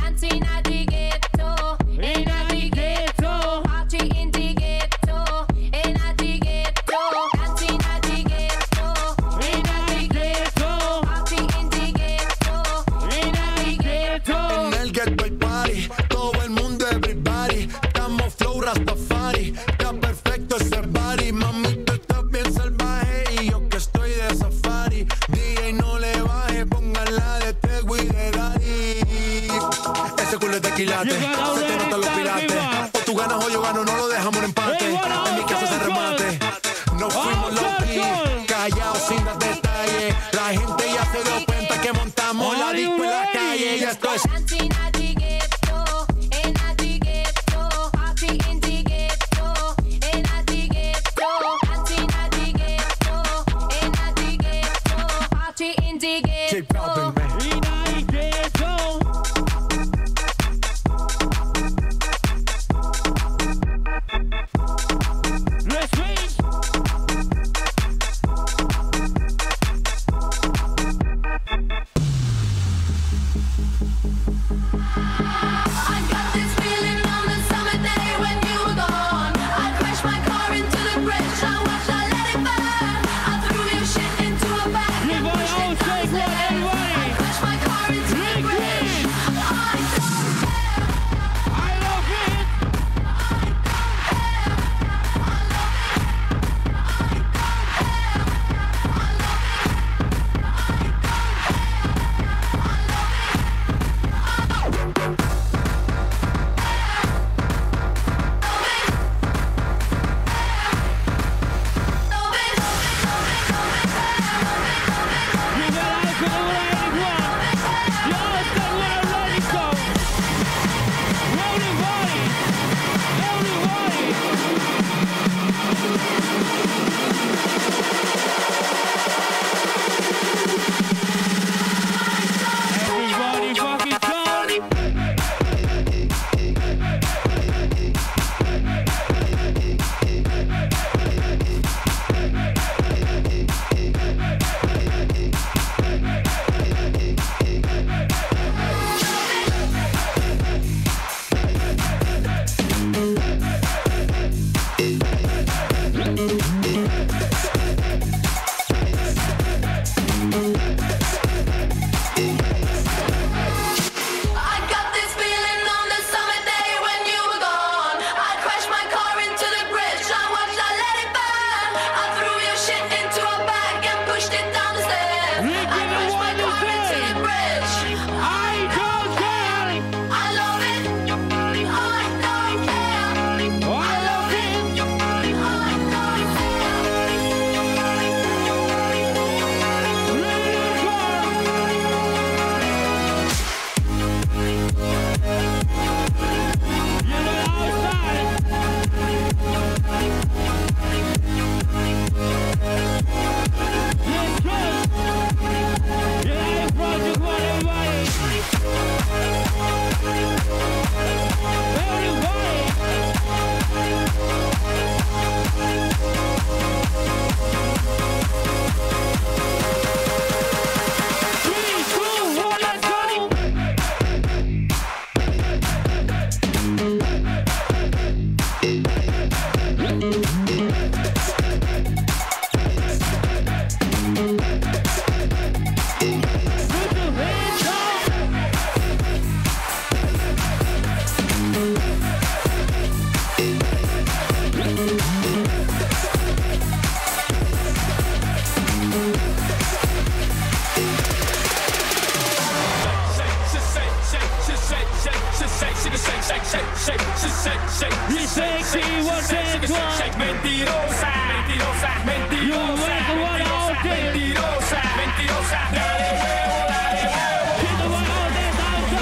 shake, mentirosa, mentirosa, mentirosa, mentirosa, mentirosa, dale huevo, dale huevo.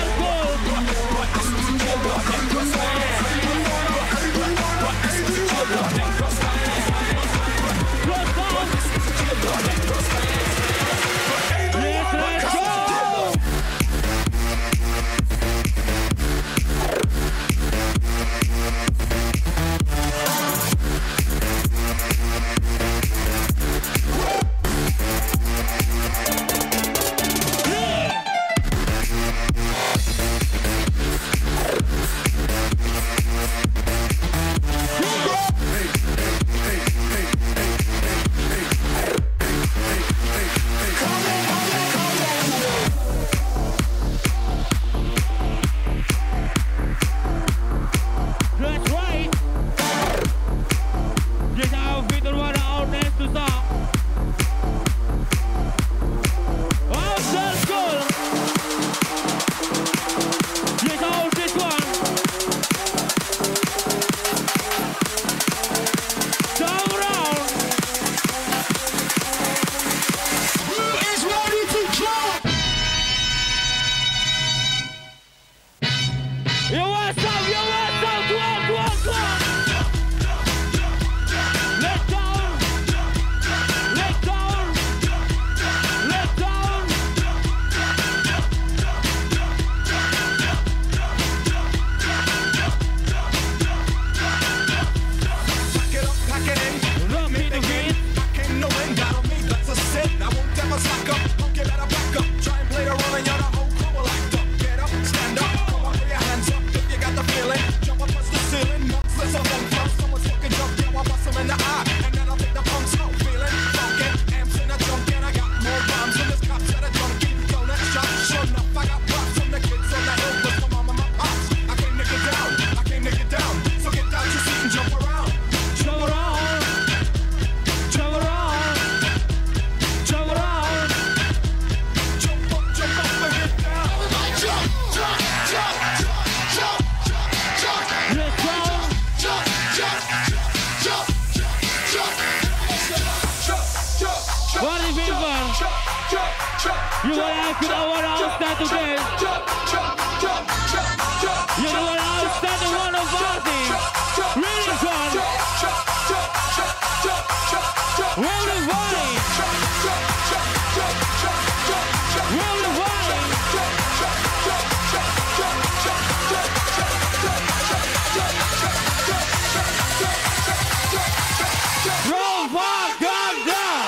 You wanna ask me what I'll stand today? You know what I'll stand the one of party? Really fun. Roll the body. Roll the body. Roll far, come down.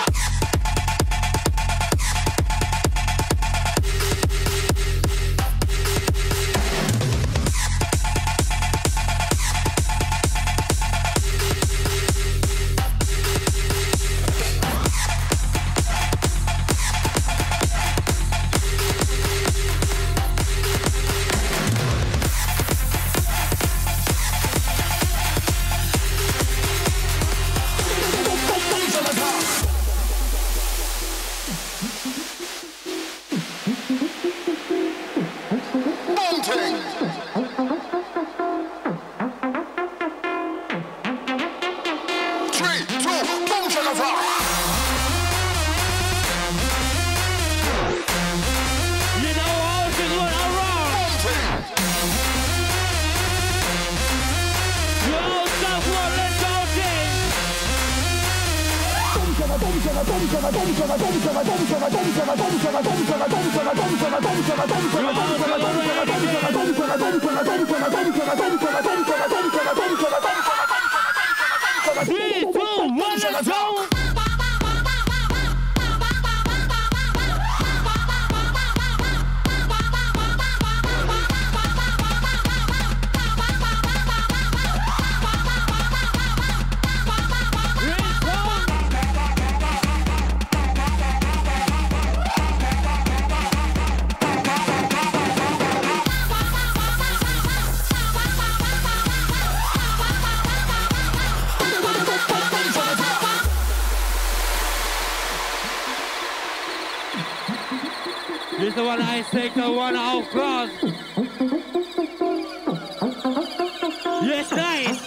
This is the one I take the one out cross. Yes, nice.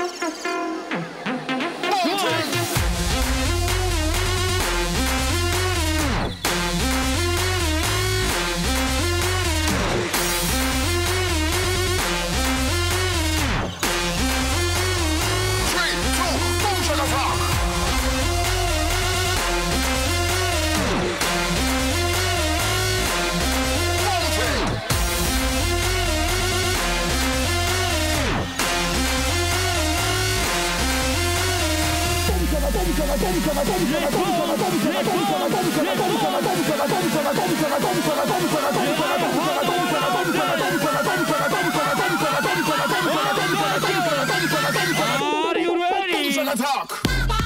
Are you ready? Talk.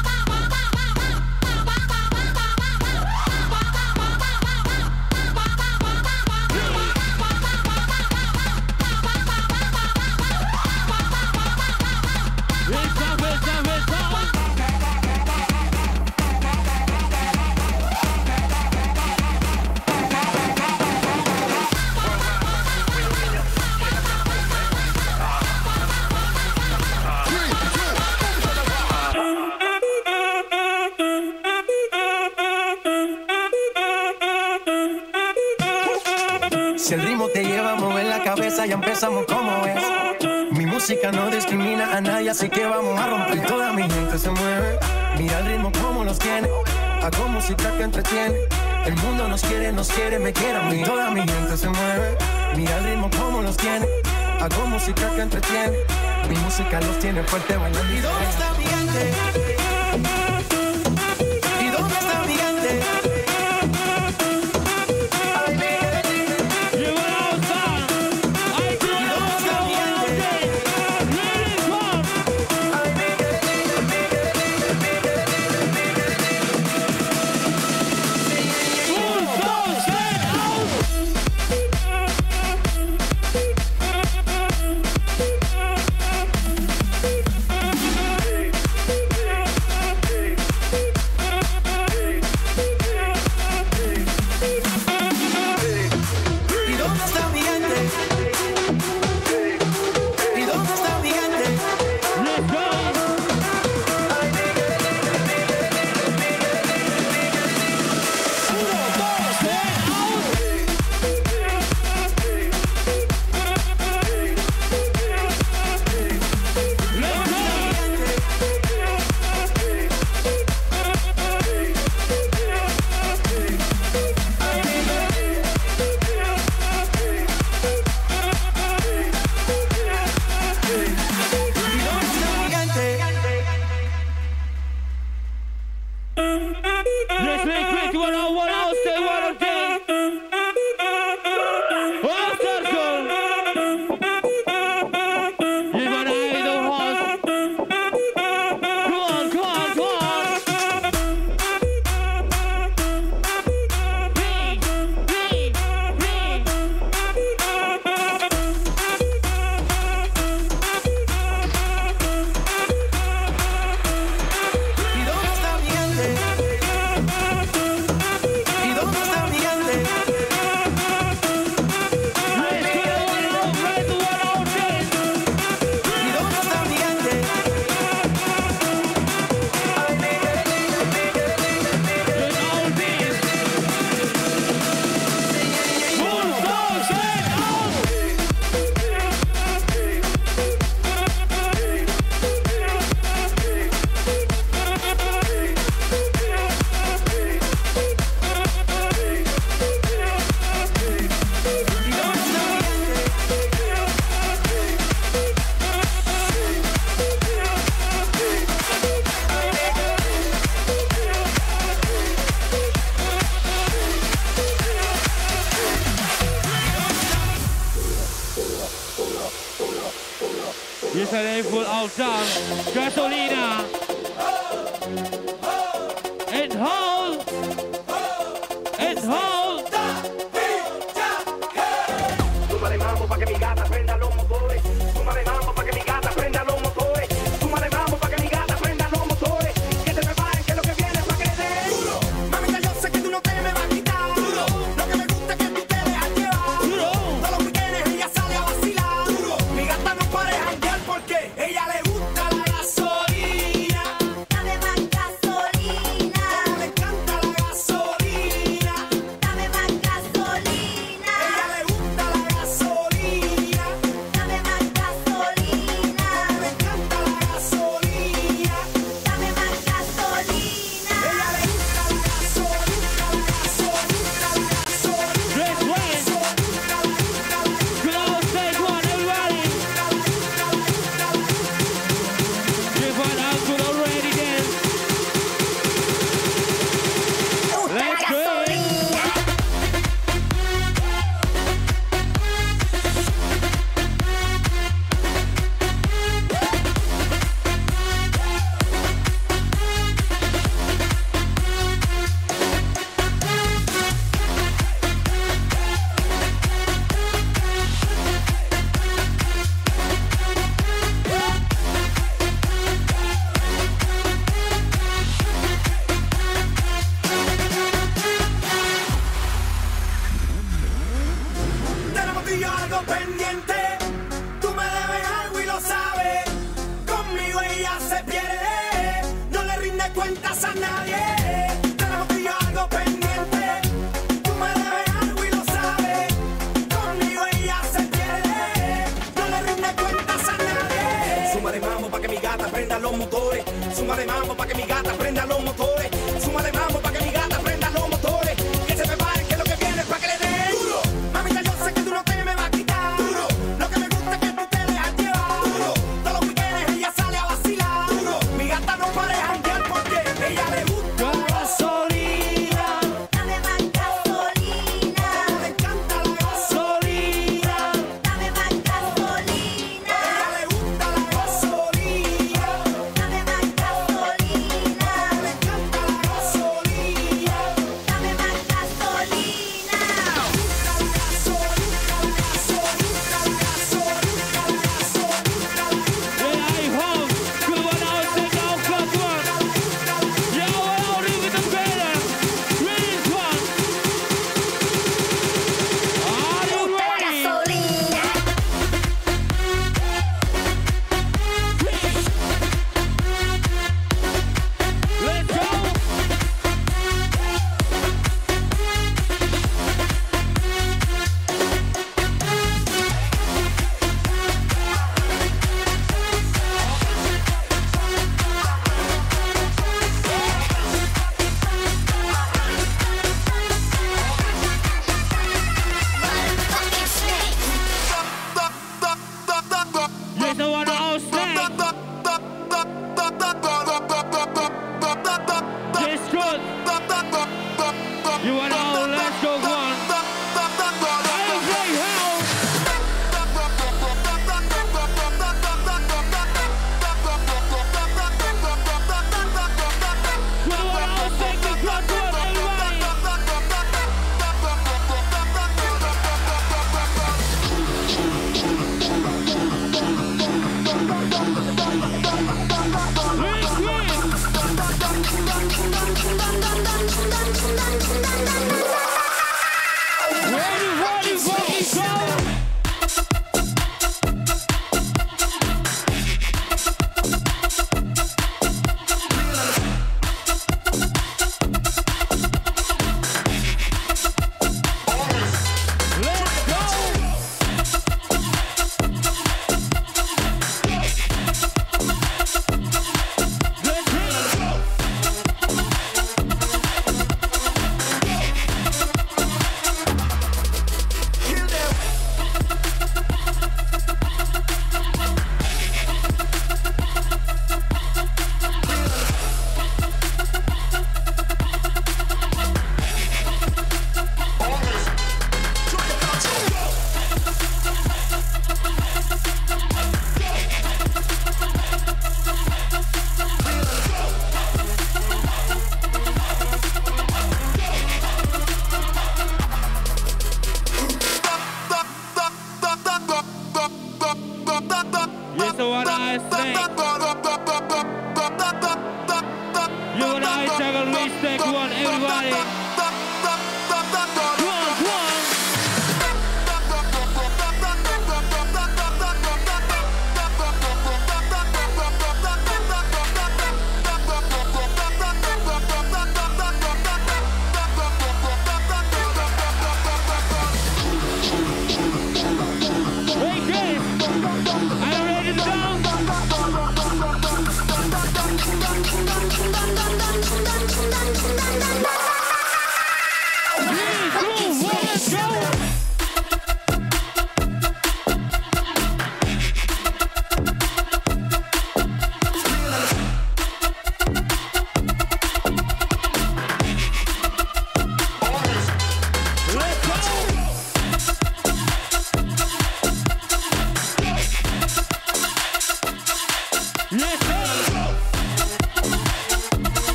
Si el ritmo te lleva a mover la cabeza, ya empezamos como es. Mi música no discrimina a nadie, así que vamos a romper. Toda mi gente se mueve, mira el ritmo como los tiene. Hago música que entretiene. El mundo nos quiere, me quiere a mí. Toda mi gente se mueve, mira el ritmo como los tiene. Hago música que entretiene. Mi música los tiene fuerte bailando. ¿Y dónde está mi gente? ¿Y dónde está mi gente? Yesterday full out down. Gasolina. And hold. And hold. Súmale mambo pa' que mi gata prenda los motores. Súmale mambo pa' que mi gata prenda los motores. Súmale mambo pa' que mi gata prenda los motores. Que se preparen que lo que viene pa' que dé. Mamita, yo sé que tú no te me vas a quitar. Lo que me gusta es que tú te dejas llevar. Todos los weekends ella sale a vacilar. Mi gata no para de janguear porque Súmale mambo pa' que mi gata prenda los motores. Súmale mambo pa' que mi gata prenda los motores. Súmale mambo pa' que mi gata prenda los motores. Que se preparen que lo que viene es pa' que le den duro. Mamita, yo sé que tú no te me vas a quitar duro. Lo que me gusta es que tú te dejas llevar duro. Todos los weekends ella sale a vacilar duro. Mi gata no para de janguear porque ella le gusta la gasolina. Dame más gasolina. Le encanta la gasolina. Dame más gasolina. Ella le gusta la gasolina. Dame más gasolina. Le encanta la gasolina. Dame más gasolina.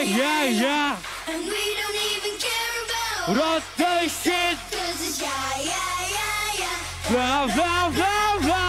yeah. And we don't even care about what they shit. Cause it's yeah. Blah, blah, blah, blah.